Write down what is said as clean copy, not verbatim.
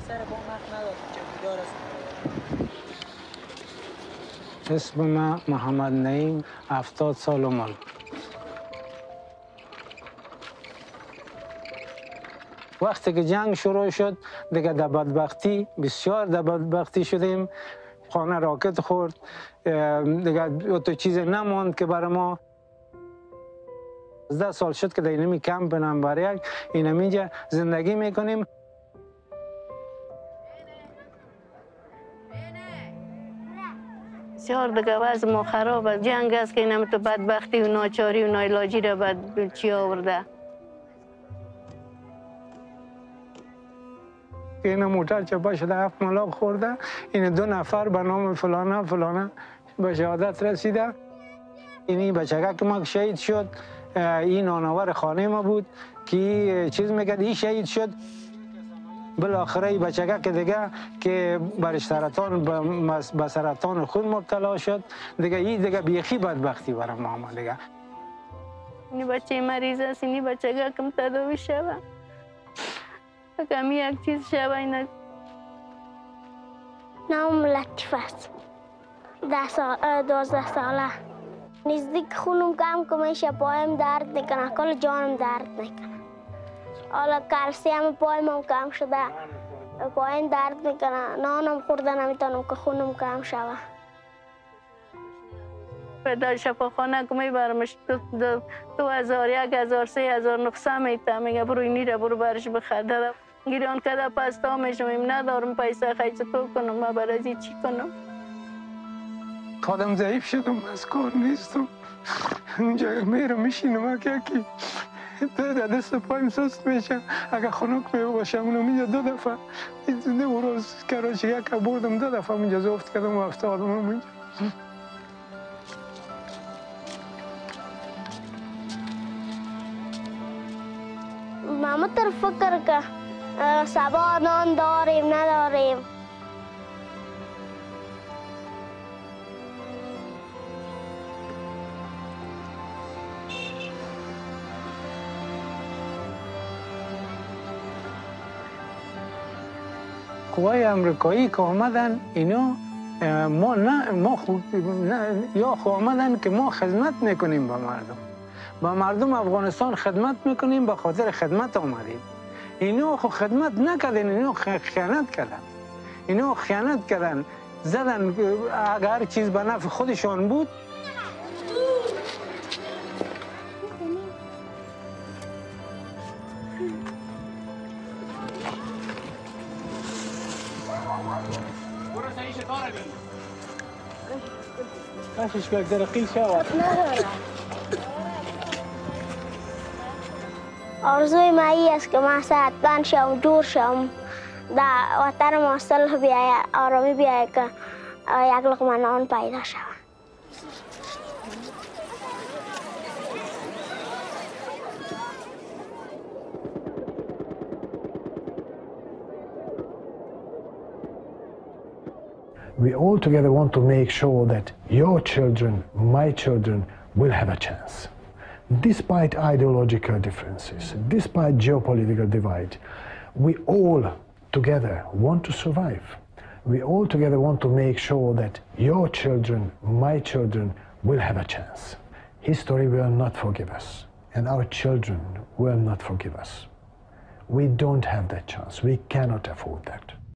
اسم من محمد نعيم 70 سال عمر. وقتی که جنگ شروع شد دیگه در بدبختی بسیار در بدبختی شدیم. خانه راکت خورد، دیگه تو چیز نماند که برای ما. 10 سال شد که در اینمی کمپ نمبر 1 اینجا زندگی میکنیم. بسیار دیگه وضع ما خراب است. جنگ است که اینم تو بدبختی و ناچاری و ناعلاجی را بعد چی آورده. این موتر چپا شده 7 ملاق خورده. این 2 نفر به نام فلانه به شهادت رسیده. این بچگک ما شهید شد. این نانور خانه ما بود که چیز میکرد. این شهید شد. بالاخره این بچگک دیگه که بر سرطان به سرطان خون مبتلا شد. دیگه بیخی بدبختی برای ما دیگه. این بچه مریض است. این بچگکم تداوی شود. کمی یک چیز شود اینا. نام لطیف است. 12 ساله. نزدیک خونم کم که میشه پایم درد میکنه، کل جانم درد میکنه. حالا کلسیم پایم کم شده، پایم درد میکنه، نانم خورده نمیتونم که خونم کم شود. در شفاخانه که میبرمش 2000 1000 3900 میتونم. میگه برو اینی را برو برش بخرده. گیران کده پستا میشم ندارم پیسه خیلی تو کنم. ما برای چی کنم؟ خودم ضعیف شدم، از کار نیستم. اونجا میرم میشینم که در دست پایم سست میشه. اگه خنک میباشم اونو 2 دفعه اون روز کراچی یک بردم 2 دفعه اونجا زفت کردم و افتادم اونجا. ما تر فکر که سبا نان داریم نداریم. قوای امریکایی که آمدن اینا یا آمدن که ما خدمت میکنیم به مردم افغانستان خدمت میکنیم، به خاطر خدمت آمدیم. اینا خو خدمت نکردن، اینا خیانت کردن. اینا خیانت کردن، زدن. اگر چیز به نفع خودشان بود ماشیش که درقی شود. آرزوی ما ای است که ما صحتمند شم، جور شم، در وطن ما صلح بیاید، آرامی بیاید که یک لقمه نان پیدا شود. We all together want to make sure that your children, my children, will have a chance. Despite ideological differences, despite geopolitical divide, we all together want to survive. We all together want to make sure that your children, my children, will have a chance. History will not forgive us, and our children will not forgive us. We don't have that chance. We cannot afford that.